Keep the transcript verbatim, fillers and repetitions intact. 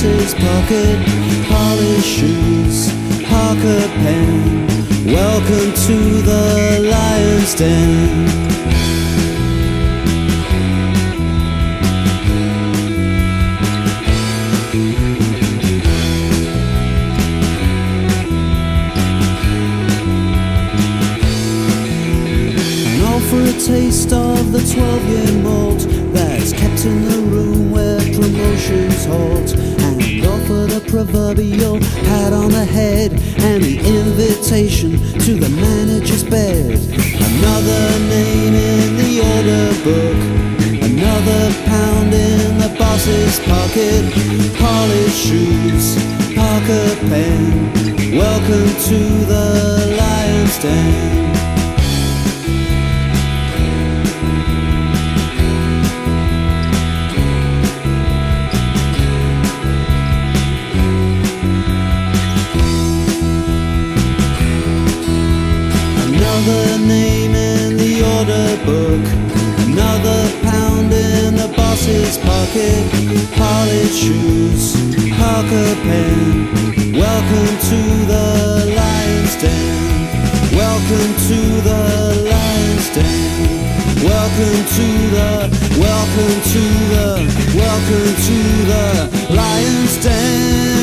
boss's pocket, polished shoes, Parker pen. Welcome to the lion's den. For a taste of the twelve-year malt that's kept in the room where promotions halt, and offer the proverbial pat on the head and the invitation to the manager's bed. Another name in the order book, another pound in the boss's pocket, polished shoes, Parker pen. Welcome to the lion's den. Another name in the order book, another pound in the boss's pocket, polished shoes, Parker pen. Welcome to the lion's den. Welcome to the lion's den. Welcome to the, welcome to the, welcome to the lion's den.